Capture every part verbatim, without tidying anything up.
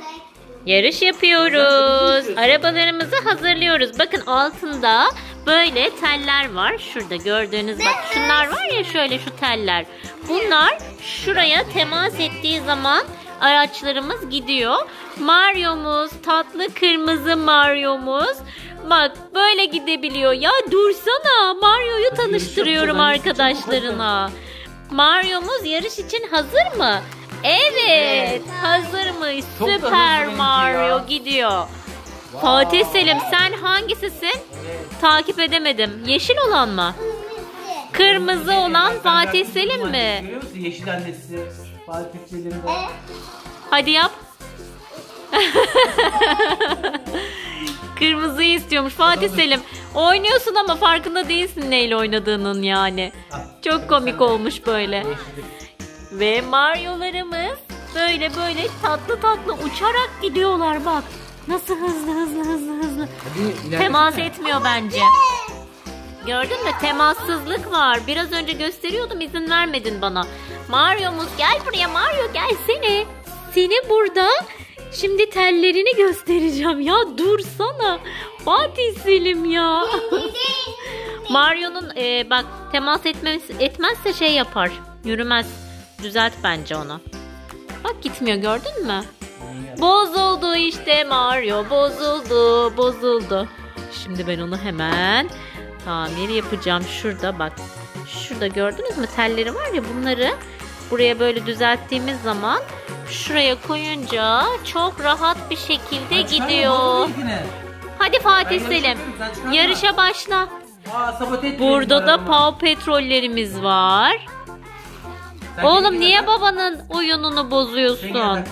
Yarış yapıyoruz. Arabalarımızı hazırlıyoruz. Bakın altında böyle teller var. Şurada gördüğünüz bak şunlar var ya şöyle şu teller. Bunlar şuraya temas ettiği zaman araçlarımız gidiyor. Mario'muz, tatlı kırmızı Mario'muz. Bak böyle gidebiliyor. Ya dursana. Mario'yu tanıştırıyorum arkadaşlarına. Mario'muz yarış için hazır mı? Evet, hazırmış. Süper Mario gidiyor. Wow. Fatih Selim sen hangisisin? Takip edemedim. Yeşil olan mı? Kırmızı olan Fatih Selim mi? Görüyor musun? Yeşil annesi Fatih Selim'de. Hadi yap. Kırmızıyı istiyormuş Fatih Selim. Oynuyorsun ama farkında değilsin neyle oynadığının yani. Çok komik olmuş böyle. Ve Mario'larımız böyle böyle tatlı tatlı uçarak gidiyorlar bak. Nasıl hızlı hızlı hızlı hızlı. Hadi, temas etmiyor bence. Gördün mü? Temassızlık var. Biraz önce gösteriyordum izin vermedin bana. Mario'muz gel buraya Mario gelsene. Seni burada şimdi tellerini göstereceğim. Ya dursana. Fatih Selim ya. Mario'nun e, bak temas etmez, etmezse şey yapar. Yürümez. Düzelt bence onu. Bak gitmiyor gördün mü? Bozuldu işte Mario. Bozuldu. Bozuldu. Şimdi ben onu hemen tamir yapacağım. Şurada bak. Şurada gördünüz mü? Telleri var ya bunları buraya böyle düzelttiğimiz zaman şuraya koyunca çok rahat bir şekilde ben gidiyor. Hadi Fatih Selim. Yarışa başla. Aa, burada da Paw Petrollerimiz var. Sen oğlum niye babanın oyununu bozuyorsun?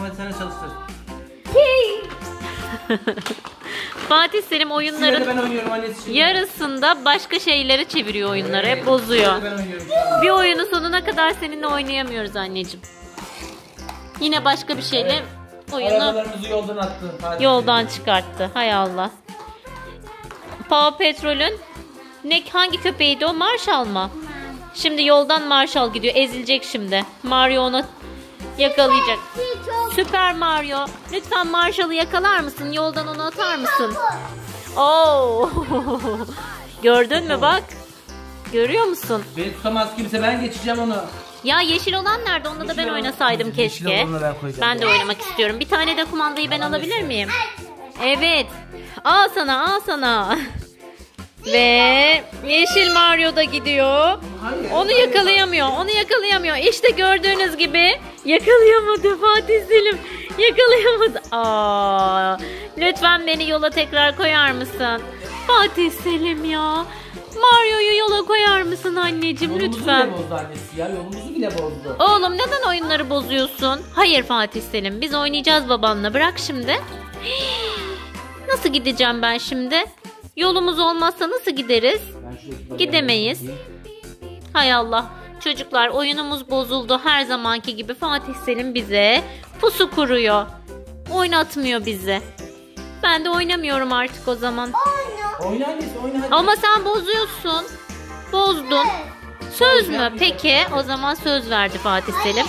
Fatih Selim oyunların yarısında başka şeyleri çeviriyor oyunları. Evet, hep bozuyor. Bir oyunu sonuna kadar seninle oynayamıyoruz anneciğim. Yine başka bir şeyle evet. Oyunu yoldan attı. Fatih yoldan çıkarttı. Hay Allah. Paw Petrol'ün ne hangi köpeğiydi o? Marshall mı? Şimdi yoldan Marshall gidiyor. Ezilecek şimdi. Mario onu yakalayacak. Süper Mario. Lütfen Marshall'ı yakalar mısın? Yoldan onu atar mısın? Oo. Gördün mü bak? Görüyor musun? Beni tutamaz kimse. Ben geçeceğim onu. Ya yeşil olan nerede? Onunla da ben oynasaydım keşke. Ben, ben de oynamak istiyorum. Bir tane de kumandayı ben alabilir miyim? Evet. Al sana, al sana. Ve yeşil Mario da gidiyor. Onu yakalayamıyor. Onu yakalayamıyor. İşte gördüğünüz gibi yakalayamadı Fatih Selim. Yakalayamadı. Aa, lütfen beni yola tekrar koyar mısın? Fatih Selim ya. Mario'yu yola koyar mısın anneciğim yolumuzu lütfen? Yolumuzu bile bozdu annesi ya. Yolumuzu bile bozdu. Oğlum neden oyunları bozuyorsun? Hayır Fatih Selim. Biz oynayacağız babanla. Bırak şimdi. Nasıl gideceğim ben şimdi? Yolumuz olmazsa nasıl gideriz? Gidemeyiz. Hay Allah. Çocuklar oyunumuz bozuldu. Her zamanki gibi Fatih Selim bize pusu kuruyor. Oynatmıyor bizi. Ben de oynamıyorum artık o zaman. Oyna annesi, oyna hadi. Ama sen bozuyorsun. Bozdun. Söz mü? Peki o zaman söz verdi Fatih Selim.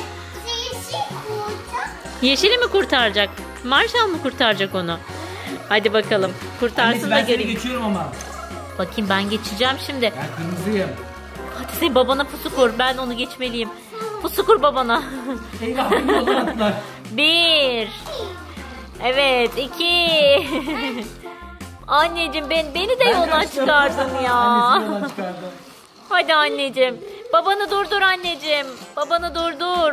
Yeşili mi kurtaracak? Marshall mı kurtaracak onu? Hadi bakalım. Kurtarsın annesi, da göreyim. Ben geçiyorum ama. Bakayım ben geçeceğim şimdi. Ben kırmızıyım. Fatih Selim babana pusu kur. Ben onu geçmeliyim. Pusu kur babana. Eyvah beni yoldan attılar. Bir. Evet iki. Anneciğim ben, beni de yoldan çıkardın ya. Annesi yoldan çıkardı. Hadi anneciğim. Babanı durdur anneciğim. Babanı durdur.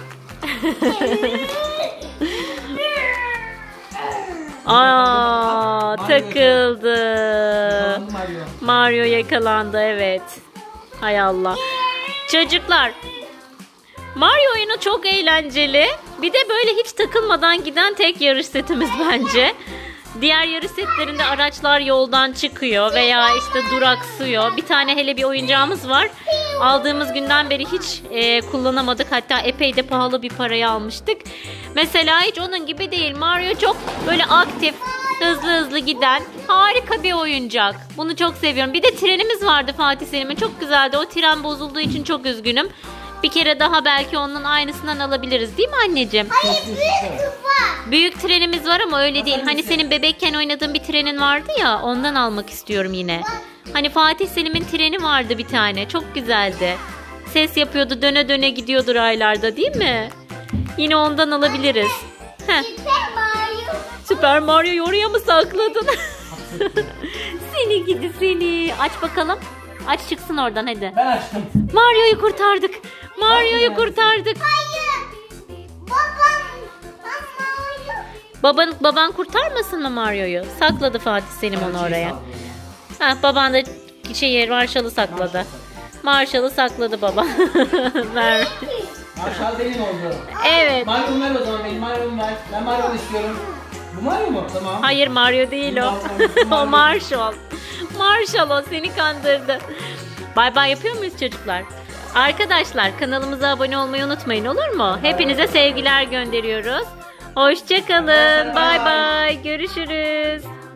Aa, takıldı. Mario. Mario yakalandı evet. Hay Allah. Çocuklar. Mario oyunu çok eğlenceli. Bir de böyle hiç takılmadan giden tek yarış setimiz bence. Diğer yarış setlerinde araçlar yoldan çıkıyor veya işte duraksıyor. Bir tane hele bir oyuncağımız var. Aldığımız günden beri hiç e, kullanamadık. Hatta epey de pahalı bir paraya almıştık. Mesela hiç onun gibi değil. Mario çok böyle aktif, hızlı hızlı giden harika bir oyuncak. Bunu çok seviyorum. Bir de trenimiz vardı Fatih Selim'in. Çok güzeldi. O tren bozulduğu için çok üzgünüm. Bir kere daha belki onun aynısından alabiliriz değil mi anneciğim? Hayır büyük var. Büyük trenimiz var ama öyle değil. Hani senin bebekken oynadığın bir trenin vardı ya, ondan almak istiyorum yine. Hani Fatih Selim'in treni vardı bir tane. Çok güzeldi. Ses yapıyordu, döne döne gidiyordu raylarda değil mi? Yine ondan alabiliriz. Heh. Süper Mario. Süper Mario'yu oraya mı sakladın? Seni gidi seni. Aç bakalım. Aç çıksın oradan hadi. Ben açtım. Mario'yu kurtardık. Mario'yu kurtardık. Hayır. Babam. Ben Mario. Baban, baban kurtarmasın mı Mario'yu? Sakladı Fatih Selim onu oraya. Ha, baban da şey Marshall'ı sakladı. Marshall'ı sakladı baba. Ver. Marshall benim oldu. Evet. Mario ver o zaman, benim Mario'mu ver. Ben Mario'mu istiyorum. Bu Mario mu? Tamam. Hayır Mario değil o. O Marshall. Marshall o, seni kandırdı. Bay bay yapıyor muyuz çocuklar? Arkadaşlar kanalımıza abone olmayı unutmayın, olur mu? Hepinize sevgiler gönderiyoruz. Hoşça kalın. Bay bay. Görüşürüz.